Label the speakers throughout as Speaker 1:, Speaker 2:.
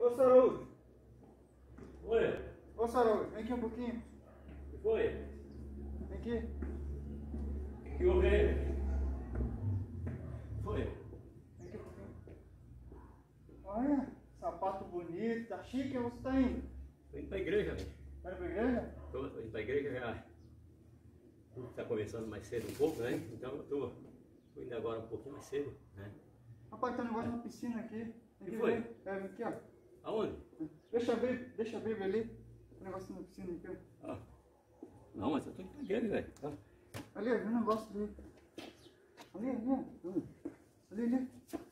Speaker 1: Ô, Saúde.
Speaker 2: Oi.
Speaker 1: Ô, Saúde, vem aqui um pouquinho.
Speaker 2: O que foi?
Speaker 1: Vem aqui.
Speaker 2: O que houve aí? Foi?
Speaker 1: Vem aqui um pouquinho. Olha, sapato bonito, tá chique, onde você tá indo?
Speaker 2: Tô indo pra igreja, velho.
Speaker 1: Vai pra igreja?
Speaker 2: Tô indo pra igreja já. Tá começando mais cedo um pouco, né? Então eu tô indo agora um pouquinho mais cedo, né?
Speaker 1: Rapaz, tem um negócio na piscina aqui. Vem
Speaker 2: Que
Speaker 1: aqui
Speaker 2: foi?
Speaker 1: ver. É, vem aqui, ó.
Speaker 2: Aonde?
Speaker 1: Deixa a Baby ali. Tem um negócio na piscina aqui, ó.
Speaker 2: Ah. Não, mas eu tô indo pra igreja, velho. Ah.
Speaker 1: Ali, ó, vem um negócio ali. Ali, ó. Ali.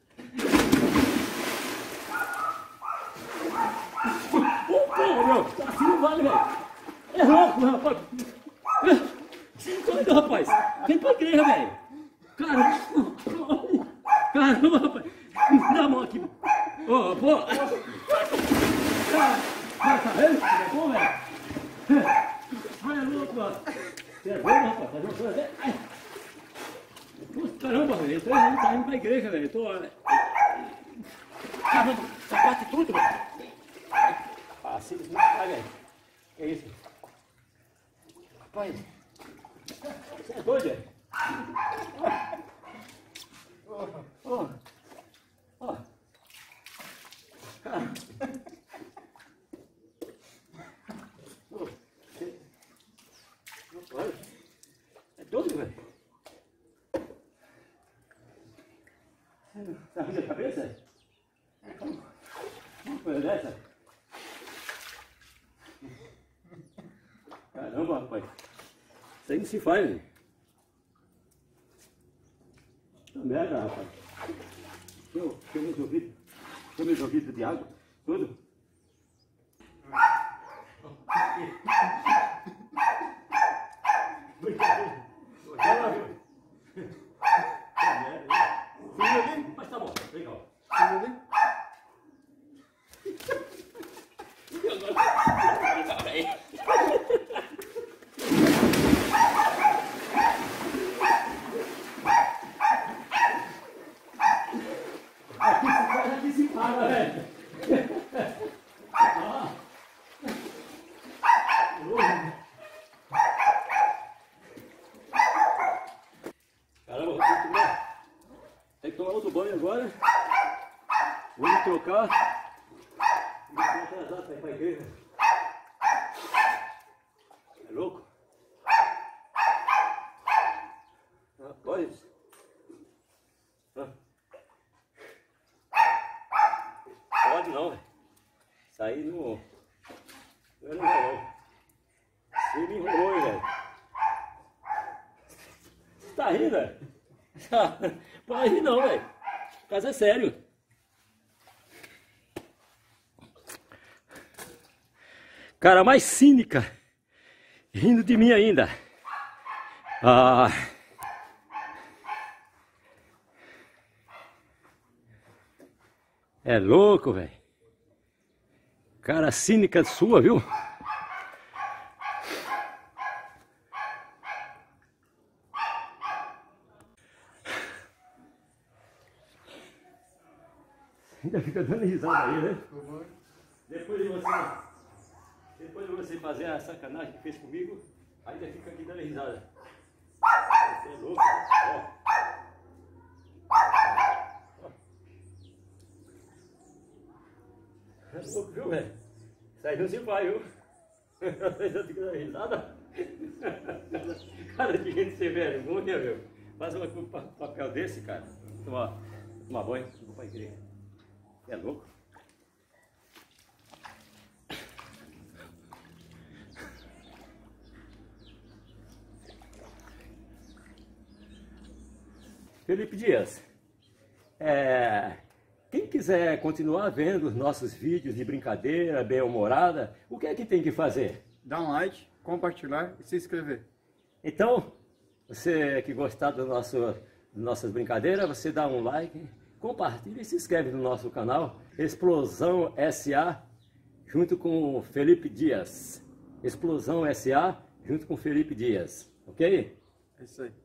Speaker 2: Ô, meu! Assim não vale, velho! É louco, rapaz! Você não doido, rapaz! Vem pra igreja, velho! Caramba, rapaz! Me dá a mão aqui! Ô, pô! Tá vendo? É bom, velho? Ai, é louco, mano! Você é doido, rapaz? Tá vendo? Caramba, velho! Eu tô indo pra igreja, velho! Caramba, sapato e tudo, velho! Assim não vai, velho. Que é isso? Rapaz, você é doido, velho? Ó. Cara. Olha. É doido, velho. Tá rindo a cabeça? Uma coisa dessa? Caramba, rapaz. Isso aí não se faz, velho. Que merda, rapaz. Deixa meus ouvidos de água. Tudo. Mas tá bom, legal. Aqui se para, velho. Caramba, tem que tomar outro banho agora. Vou me trocar. Vou atrasar pra ir pra igreja. É louco? Rapaz. Pode não, velho. Isso aí não é não. Você me enrolou, velho. Você tá rindo, velho? Pode rir não, velho. O caso é sério. Cara mais cínica. Rindo de mim ainda. É louco, velho. Cara cínica sua, viu? Ainda fica dando risada aí, né? Depois de você fazer a sacanagem que fez comigo, ainda fica aqui dando risada. Você é louco, ó. É louco, viu, velho? Isso aí não se vai, viu? Você já fica dando risada? Cara de gente sem vergonha, meu. Faz um papel desse, cara. Tomar banho, vou pra igreja. É louco? Felipe Dias, quem quiser continuar vendo os nossos vídeos de brincadeira, bem-humorada, o que é que tem que fazer?
Speaker 1: Dá um like, compartilhar e se inscrever.
Speaker 2: Então, você que gostar nossas brincadeiras, você dá um like, compartilha e se inscreve no nosso canal Explosão SA, junto com Felipe Dias. Explosão SA, junto com Felipe Dias, ok?
Speaker 1: É isso aí.